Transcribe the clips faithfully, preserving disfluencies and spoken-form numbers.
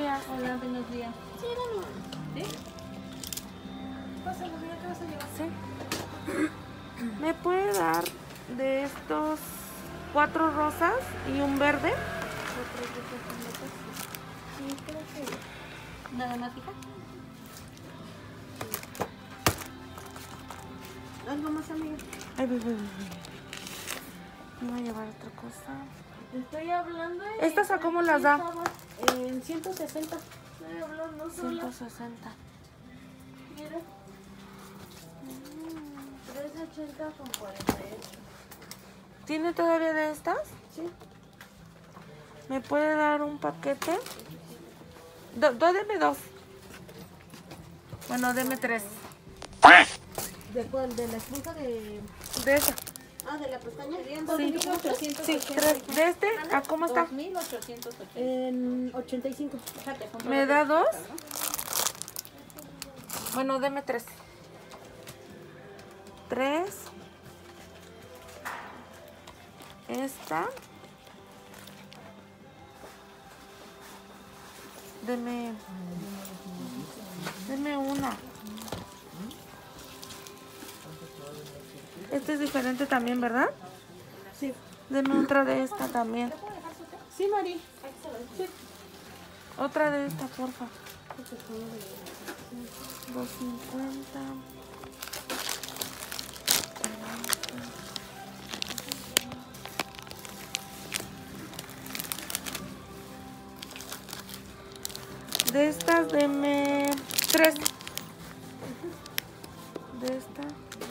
días. Hola, buenos días. Sí, dame. ¿Sí? Pásalo, mira, ¿qué vas a llevar? Sí. ¿Me puede dar de estos cuatro rosas y un verde? Cuatro rosas con letras. Sí, creo que... ¿Nada más, hija? ¿Algo más, amiga? Ay, voy, voy, voy. Me voy a llevar otra cosa. Te estoy hablando y... ¿Estas a cómo las da? En ciento sesenta. Estoy hablando sola. ciento sesenta. Mira. trescientos ochenta con cuarenta y ocho. ¿Tiene todavía de estas? Sí. ¿Me puede dar un paquete? Do, do, deme dos. Bueno, deme tres. ¿De cuál? ¿De la esponja de...? De esa. Ah, ¿de la pestaña? Sí, dos mil ochocientos sí, tres. ¿De este? ¿A cómo está? dos mil ochocientos ochenta. En ochenta y cinco. Fíjate, ¿Me da dos? Bueno, deme tres. Tres. Esta. Deme. Deme una. Este es diferente también, ¿verdad? Sí. Deme otra de esta también. Sí, Mari. Sí. Otra de esta, porfa. dos cincuenta. De estas, deme tres. De esta.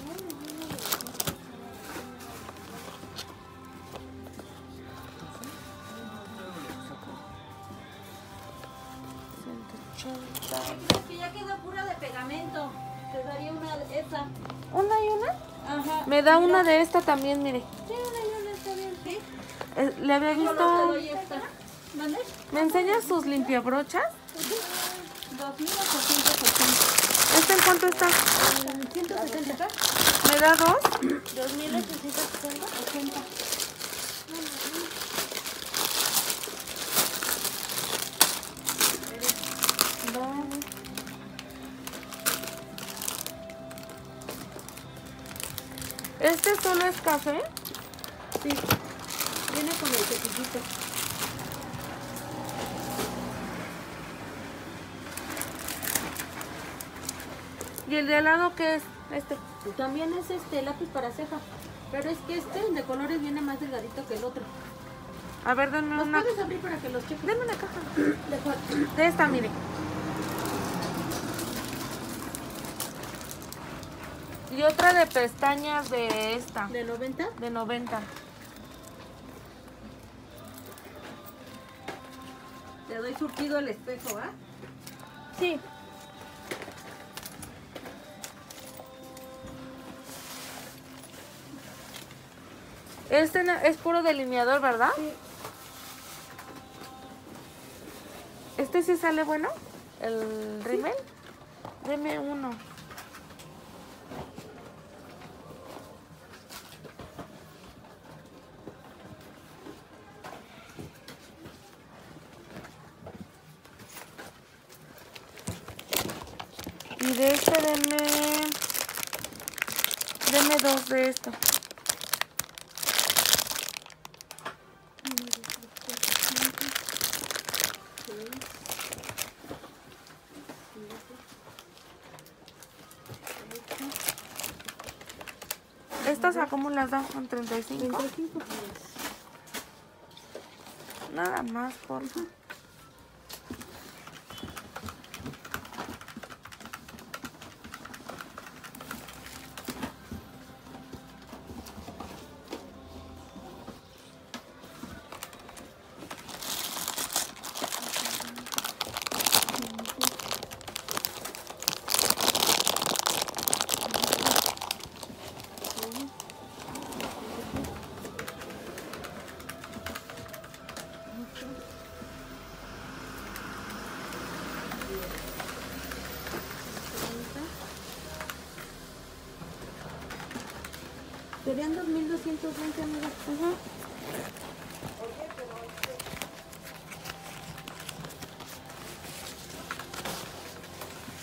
ciento ochenta. Es que ya quedó pura de pegamento. Te daría una de esa. ¿Una y una? Ajá. Me da Mira. una de esta también, mire. Sí, una y una está bien, sí. Eh, Le había Solo te visto. doy esta. ¿Mande? ¿Me enseña sus limpiabrochas? dos mil ochocientos ochenta. ¿Este en cuánto está? En ciento setenta. ¿Me da dos? dos mil ochocientos ochenta. Dos. ¿Este solo es café? Sí. Viene con el cepillito. ¿Y el de al lado qué es? Este. También es este lápiz para ceja. Pero es que este de colores viene más delgadito que el otro. A ver, denme ¿Los una. puedes abrir para que los cheques? Denme una caja. ¿De cuál? De esta, mire. Y otra de pestañas de esta. ¿De noventa? De noventa. Te doy surtido el espejo, ¿va? Sí. Este na- es puro delineador, ¿verdad? Sí. ¿Este sí sale bueno? ¿El rímel? Deme uno. Y de este deme... Deme dos de esto. ¿Estas a cómo las dan? ¿Con treinta y cinco? treinta y cinco. Nada más, por favor. Serían dos mil doscientos veinte, amiga. Ujú.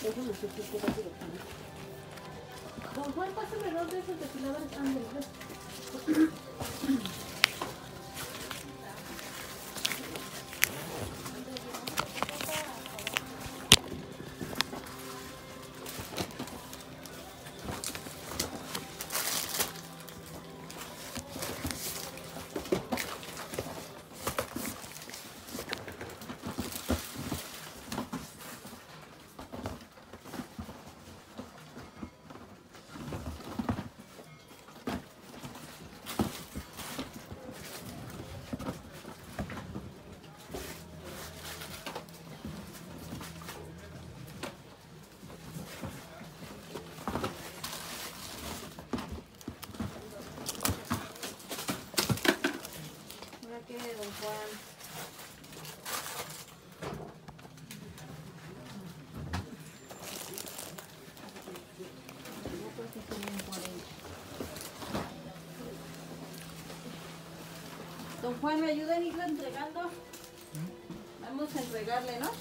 Déjame hacer que quede directamente. Don Juan, pásame dos de esos depiladores. Ándale, Don Juan. Don Juan, ¿me ayuda en irla entregando? Vamos a entregarle, ¿no?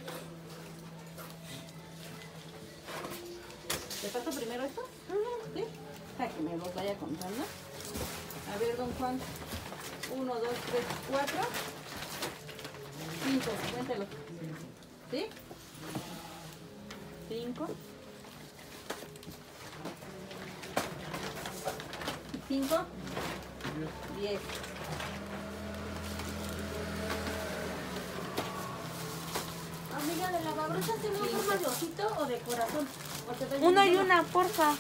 ¿Te paso primero esto? ¿Sí? Para que me los vaya contando. A ver, don Juan. Uno, dos, tres, cuatro. Cinco, cuéntelo. ¿Sí? Cinco. Cinco. Diez. Amiga, ¿de la babrosa tiene forma de osito o de corazón? ¿O te doy Una y ninguno? una, porfa.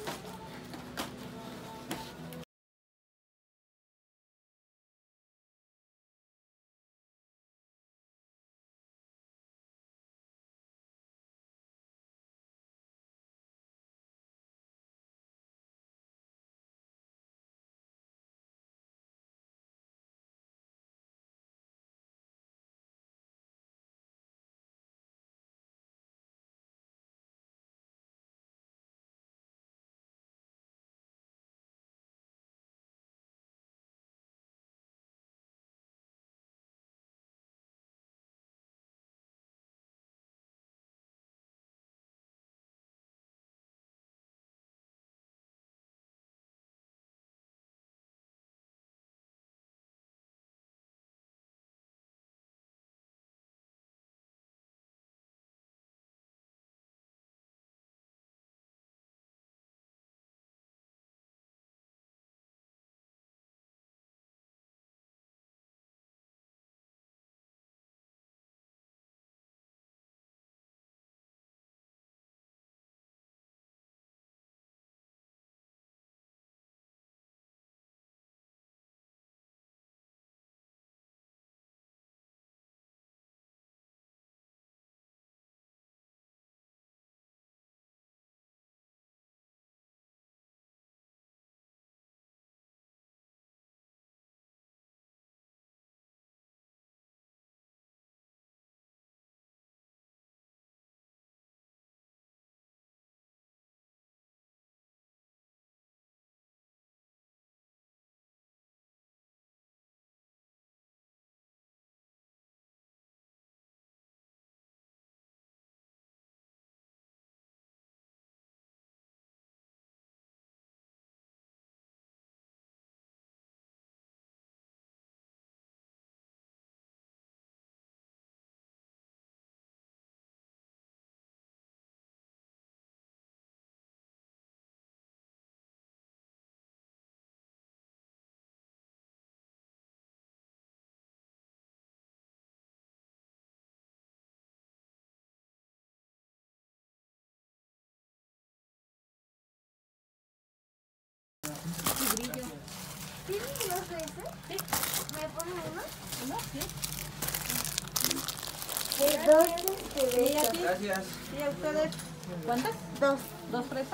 ¿Tienen dos de ese? Sí. ¿Me ponen uno? ¿Uno? Sí. De dos de ¿Y a estos. ti? Gracias. ¿Y a ustedes? ¿Cuántas? Dos. ¿Dos fresas?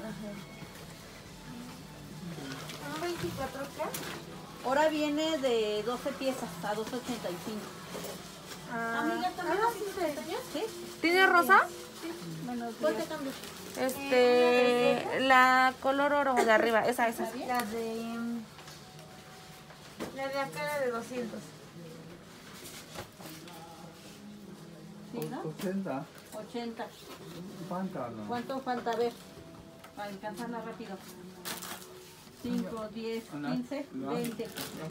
¿Son veinticuatro K? Ahora viene de doce piezas a dos ochenta y cinco. Ah, Amiga, ¿también ah, así sí, te enseñas? Sí. ¿Tiene rosa? Menos ¿Cuál te diez. cambias? Este, la color oro de arriba, esa, esa. La de... La de acá era de doscientos. Sí, ¿no? ochenta. ochenta. Falta, ¿no? ¿Cuánto falta? A ver, para alcanzarla rápido. cinco, diez, quince, veinte.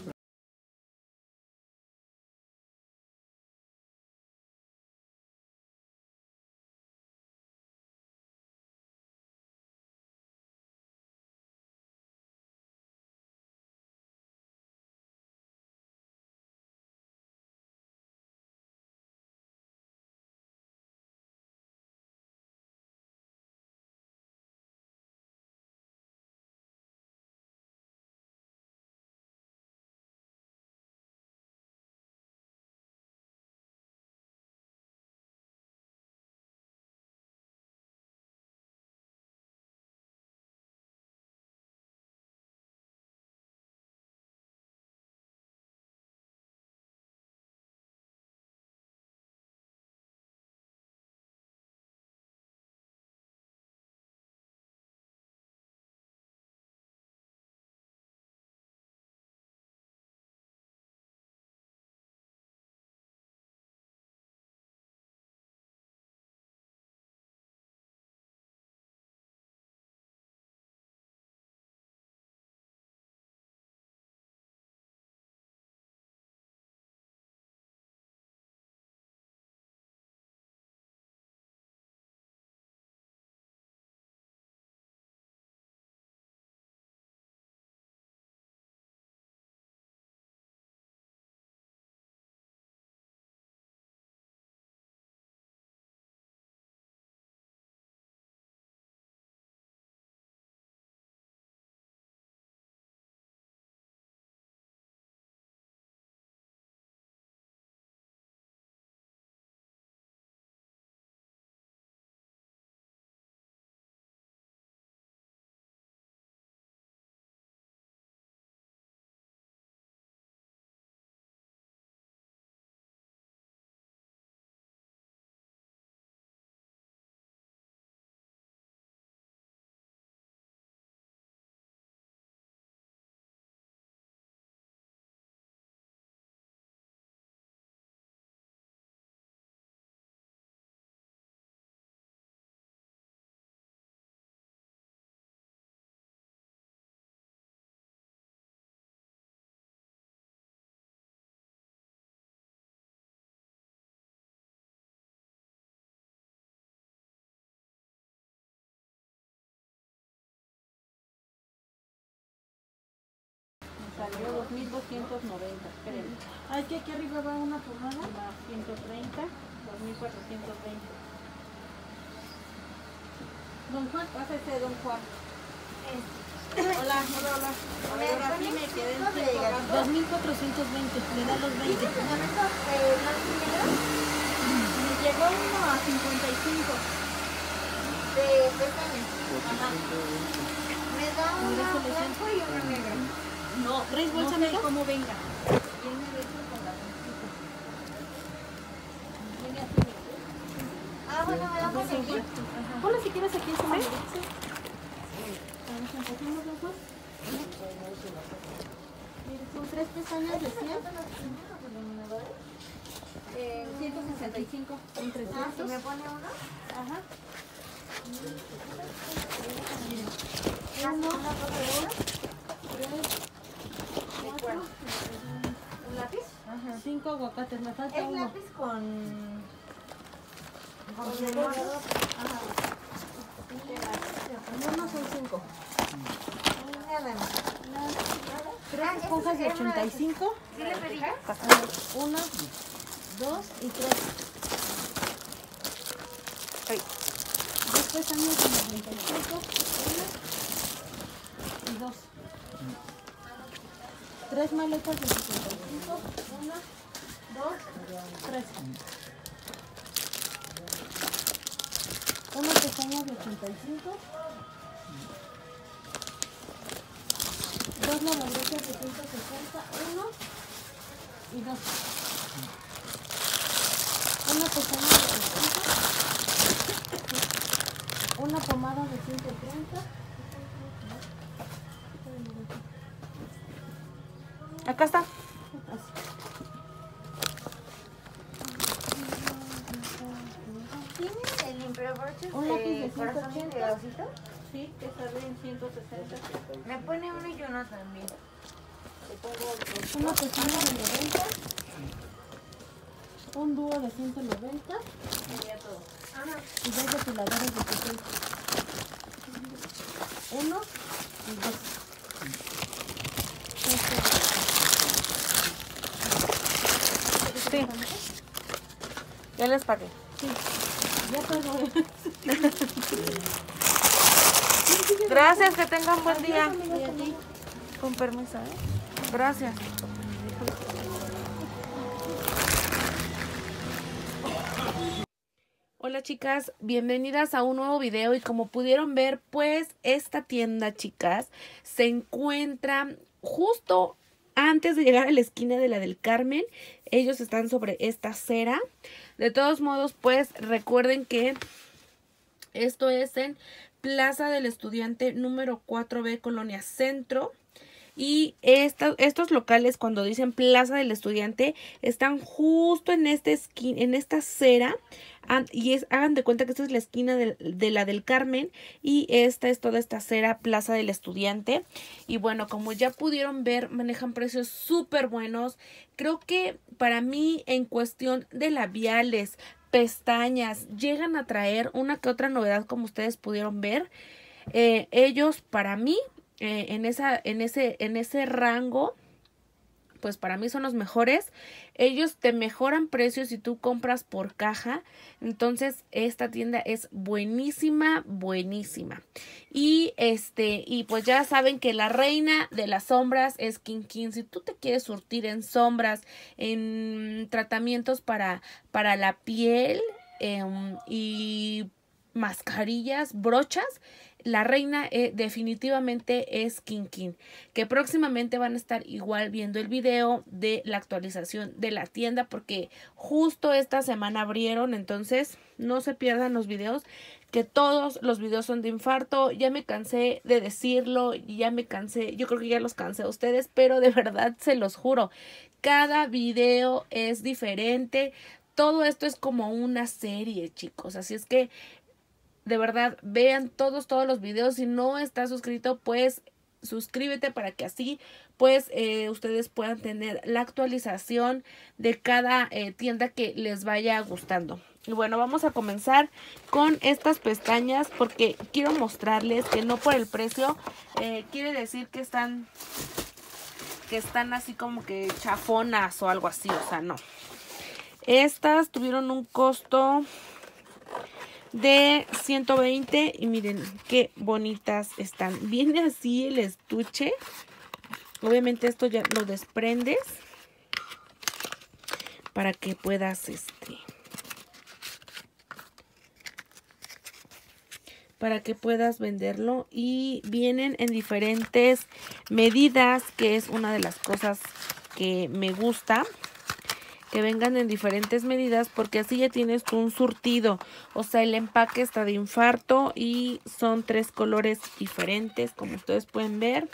Salió dos mil doscientos noventa, espérenme. Ah, es que aquí arriba va una pomada. Más ciento treinta, dos mil cuatrocientos veinte. Don Juan, pásese, don Juan. Hola, hola, hola. A ver, ahora sí me quedé en cinco gastos. dos mil cuatrocientos veinte, le da los veinte. Me llegó uno a cincuenta y cinco. De pestañas. Ajá. Me da una blanco y una negra. No, ¿Traes bolsa no sé negra? cómo venga. Viene de hecho con la bolsita. Viene así. Ah, bueno, me da por aquí. Ponle si quieres aquí en su mesa. Mire, son tres pestañas de cien. Eh, ciento sesenta y cinco. En Ah, ¿si trescientos. me pone uno? Ajá. Uno, una cosa de uno. Cuatro. ¿Un lápiz? Cinco aguacates, me falta Es uno. lápiz con... con Con limón. limón. Ajá. Uno son cinco. Nada más. Tres Ah, esponjas de esa es una ochenta y cinco. ¿Sí le pedí? Una, dos y tres. Ay. Dos pestañas de noventa y cinco. Una y dos. Tres maletas de setenta y cinco. Una, dos, tres. Una pestaña de ochenta y cinco. Dos lavabrosas de ciento sesenta. Uno y dos. Una pestaña de ochenta. Una pomada de ciento treinta. Acá está. Así. ¿Tienen el limpiabroches Un lápiz de de corazón ciento de ochenta. osito? Sí, que sale en ciento sesenta. Me pone uno y uno también. Te pongo otros. Una pestaña de noventa. Un dúo de ciento noventa. Y ya todo. Ajá. Y dos depiladores de sesenta. Uno y dos. Sí. Ya les pagué. Sí. Ya todo. Gracias, que tengan buen día. Y a ti. Con permiso, ¿eh? Gracias. Hola chicas, bienvenidas a un nuevo video y como pudieron ver, pues esta tienda, chicas, se encuentra justo antes de llegar a la esquina de la del Carmen. Ellos están sobre esta acera. De todos modos, pues recuerden que esto es en Plaza del Estudiante número cuatro B, Colonia Centro. Y esta, estos locales, cuando dicen Plaza del Estudiante, están justo en esta esquina, en esta acera. Y es, hagan de cuenta que esta es la esquina de, de la del Carmen. Y esta es toda esta acera, Plaza del Estudiante. Y bueno, como ya pudieron ver, manejan precios súper buenos. Creo que para mí, en cuestión de labiales, pestañas, llegan a traer una que otra novedad, como ustedes pudieron ver. Eh, ellos, para mí, Eh, en esa en ese en ese rango, pues para mí son los mejores. Ellos te mejoran precios si tú compras por caja. Entonces esta tienda es buenísima, buenísima. Y este y pues ya saben que la reina de las sombras es Kinkin. Si tú te quieres surtir en sombras, en tratamientos para para la piel eh, y mascarillas, brochas, la reina eh, definitivamente es Kinkin, que próximamente van a estar igual viendo el video de la actualización de la tienda, porque justo esta semana abrieron. Entonces no se pierdan los videos, que todos los videos son de infarto. Ya me cansé de decirlo, ya me cansé, yo creo que ya los cansé a ustedes, pero de verdad se los juro, cada video es diferente. Todo esto es como una serie, chicos, así es que de verdad, vean todos, todos los videos. Si no estás suscrito, pues suscríbete para que así, pues, eh, ustedes puedan tener la actualización de cada eh, tienda que les vaya gustando. Y bueno, vamos a comenzar con estas pestañas, porque quiero mostrarles que no por el precio eh, quiere decir que están, que están así como que chafonas o algo así, o sea, no. Estas tuvieron un costo de ciento veinte y miren qué bonitas están. Viene así el estuche. Obviamente esto ya lo desprendes para que puedas este para que puedas venderlo, y vienen en diferentes medidas, que es una de las cosas que me gusta, que vengan en diferentes medidas, porque así ya tienes tú un surtido. O sea, el empaque está de infarto y son tres colores diferentes, como ustedes pueden ver.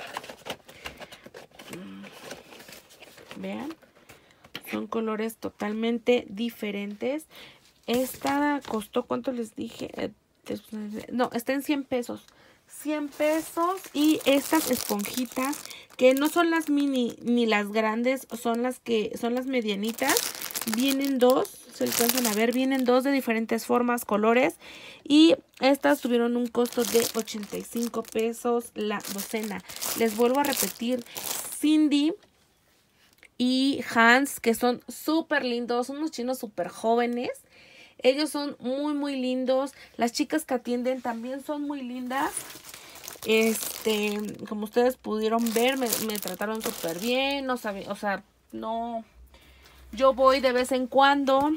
Vean, son colores totalmente diferentes. Esta costó, ¿cuánto les dije? Eh, no, está en cien pesos. cien pesos. Y estas esponjitas, que no son las mini ni las grandes, son las que son las medianitas. Vienen dos, se alcanzan a ver, vienen dos de diferentes formas, colores. Y estas tuvieron un costo de ochenta y cinco pesos la docena. Les vuelvo a repetir, Cindy y Hans, que son súper lindos, son unos chinos súper jóvenes. Ellos son muy muy lindos. Las chicas que atienden también son muy lindas. Este, como ustedes pudieron ver, me, me trataron súper bien. No sabe, o sea, no. Yo voy de vez en cuando,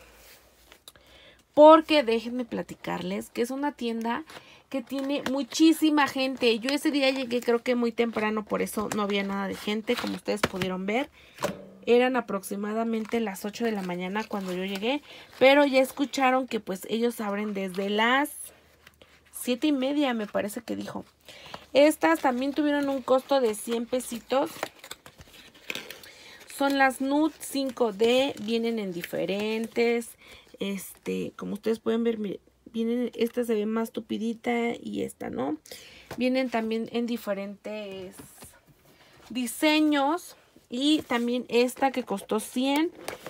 porque déjenme platicarles que es una tienda que tiene muchísima gente. Yo ese día llegué creo que muy temprano, por eso no había nada de gente, como ustedes pudieron ver. Eran aproximadamente las ocho de la mañana cuando yo llegué, pero ya escucharon que pues ellos abren desde las siete y media, me parece que dijo. Estas también tuvieron un costo de cien pesitos. Son las Nude cinco D, vienen en diferentes Este, como ustedes pueden ver, miren, vienen, esta se ve más tupidita y esta no. Vienen también en diferentes diseños. Y también esta que costó cien.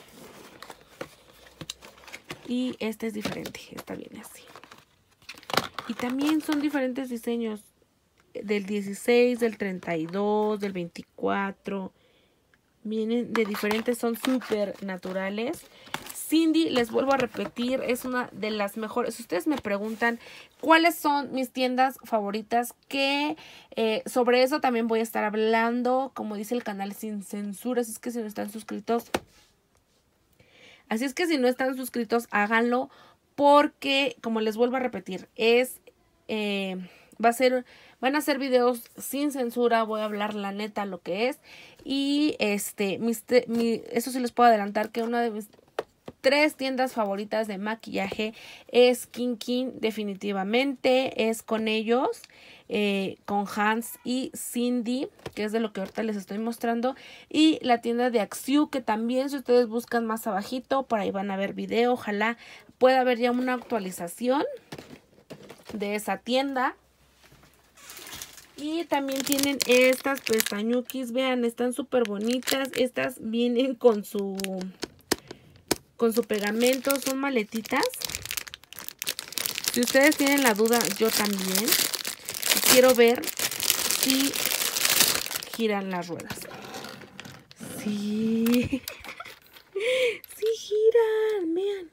Y esta es diferente, esta viene así. Y también son diferentes diseños. Del dieciséis, del treinta y dos, del veinticuatro. Vienen de diferentes, son súper naturales. Cindy, les vuelvo a repetir, es una de las mejores. Si ustedes me preguntan cuáles son mis tiendas favoritas, que eh, sobre eso también voy a estar hablando, como dice el canal Sin Censura. Así es que si no están suscritos, así es que si no están suscritos, háganlo, porque como les vuelvo a repetir, es eh, va a ser, van a ser videos sin censura. Voy a hablar la neta lo que es. Y este, mis, mi, eso sí les puedo adelantar que una de mis tres tiendas favoritas de maquillaje es Kinkin, definitivamente es con ellos, eh, con Hans y Cindy, que es de lo que ahorita les estoy mostrando, y la tienda de Axiu, que también si ustedes buscan más abajito, por ahí van a ver video, ojalá pueda haber ya una actualización de esa tienda. Y también tienen estas pestañuquis, vean, están súper bonitas, estas vienen con su... con su pegamento, son maletitas. Si ustedes tienen la duda, yo también. Quiero ver si giran las ruedas. Sí. Sí giran, vean.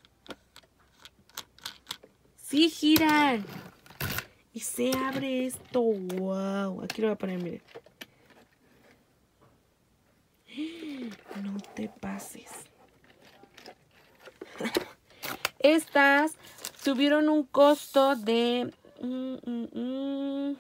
Sí giran. Y se abre esto. Wow. Aquí lo voy a poner, miren. No te pases. Estas tuvieron un costo de... Mm, mm, mm,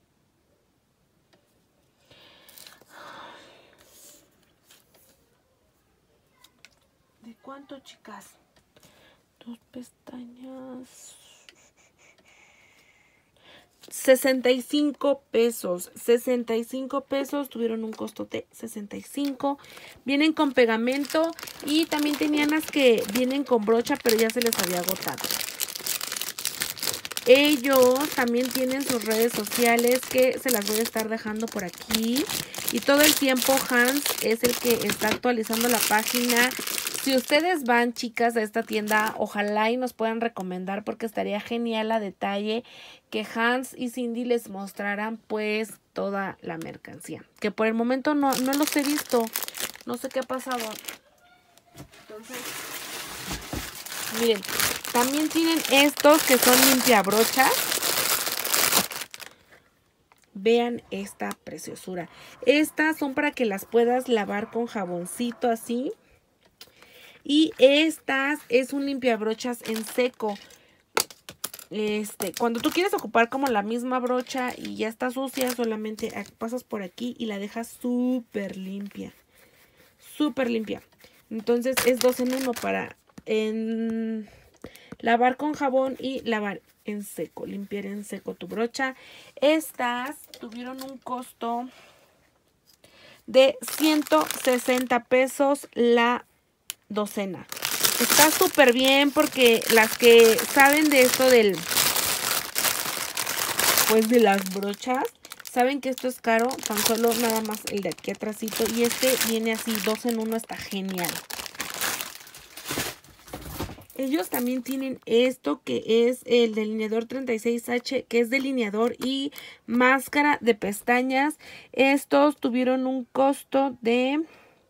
¿de cuánto, chicas? Dos pestañas... sesenta y cinco pesos. sesenta y cinco pesos. Tuvieron un costo de sesenta y cinco. Vienen con pegamento. Y también tenían las que vienen con brocha, pero ya se les había agotado. Ellos también tienen sus redes sociales, que se las voy a estar dejando por aquí. Y todo el tiempo Hans es el que está actualizando la página. Si ustedes van, chicas, a esta tienda, ojalá y nos puedan recomendar, porque estaría genial a detalle que Hans y Cindy les mostraran pues toda la mercancía. Que por el momento no, no los he visto. No sé qué ha pasado. Entonces, miren, también tienen estos que son limpiabrochas. Vean esta preciosura. Estas son para que las puedas lavar con jaboncito así. Y estas es un limpiabrochas en seco. Este, cuando tú quieres ocupar como la misma brocha y ya está sucia, solamente pasas por aquí y la dejas súper limpia. Súper limpia. Entonces es dos en uno para en, lavar con jabón y lavar en seco. Limpiar en seco tu brocha. Estas tuvieron un costo de ciento sesenta pesos la docena. Está súper bien, porque las que saben de esto del, pues de las brochas, saben que esto es caro. Tan solo nada más el de aquí atrásito. Y este viene así, dos en uno, está genial. Ellos también tienen esto, que es el delineador treinta y seis H, que es delineador y máscara de pestañas. Estos tuvieron un costo de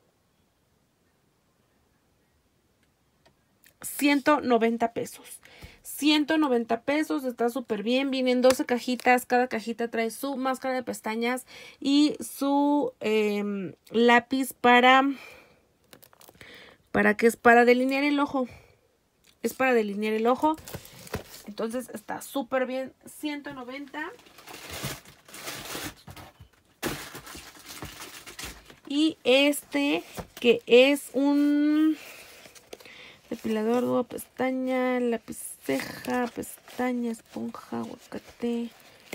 ciento noventa pesos. ciento noventa pesos, está súper bien. Vienen doce cajitas, cada cajita trae su máscara de pestañas y su eh, lápiz para, para que es para delinear el ojo. Es para delinear el ojo. Entonces está súper bien. ciento noventa. Y este que es un depilador, dúo, pestaña, lápiz ceja, pestaña, esponja, aguacate.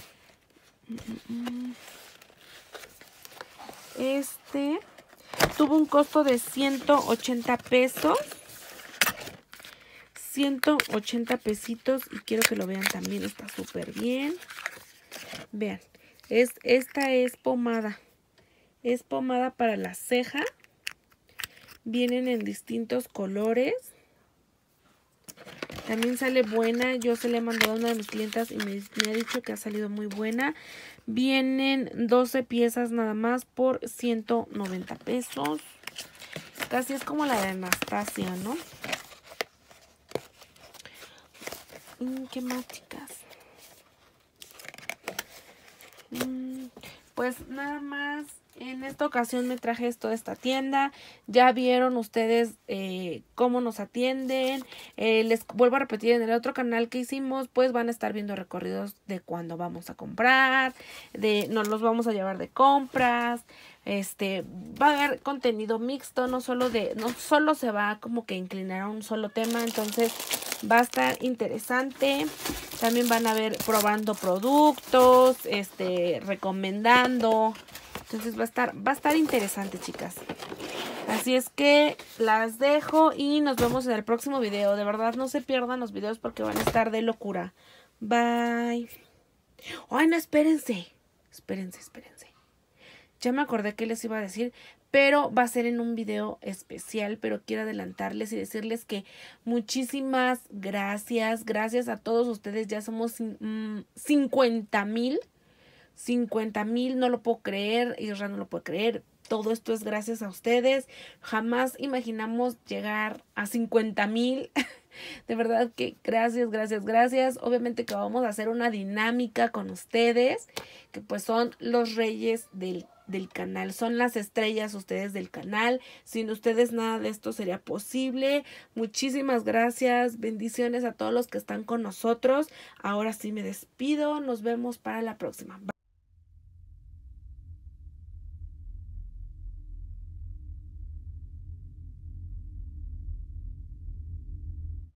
Este tuvo un costo de ciento ochenta pesos. ciento ochenta pesitos. Y quiero que lo vean también, está súper bien. Vean, es, esta es pomada. Es pomada para la ceja. Vienen en distintos colores. También sale buena. Yo se le he mandado a una de mis clientas y me, me ha dicho que ha salido muy buena. Vienen doce piezas nada más por ciento noventa pesos. Casi es como la de Anastasia, ¿no? ¿Qué más, chicas? Pues nada más. En esta ocasión me traje esto de esta tienda. Ya vieron ustedes eh, cómo nos atienden. Eh, les vuelvo a repetir, en el otro canal que hicimos, pues van a estar viendo recorridos de cuando vamos a comprar. De nos los vamos a llevar de compras. Este, va a haber contenido mixto, no solo de, no solo se va como que inclinar a un solo tema. Entonces va a estar interesante. También van a ver probando productos, este, recomendando. Entonces va a estar, va a estar interesante, chicas. Así es que las dejo y nos vemos en el próximo video. De verdad, no se pierdan los videos porque van a estar de locura. Bye. Ay, no, espérense. Espérense, espérense. Ya me acordé que les iba a decir, pero va a ser en un video especial, pero quiero adelantarles y decirles que muchísimas gracias. Gracias a todos ustedes. Ya somos mmm, cincuenta mil. cincuenta mil, no lo puedo creer, Isra no lo puede creer. Todo esto es gracias a ustedes. Jamás imaginamos llegar a cincuenta mil. De verdad que gracias, gracias, gracias. Obviamente que vamos a hacer una dinámica con ustedes, que pues son los reyes del, del canal. Son las estrellas ustedes del canal. Sin ustedes nada de esto sería posible. Muchísimas gracias. Bendiciones a todos los que están con nosotros. Ahora sí me despido. Nos vemos para la próxima. Bye.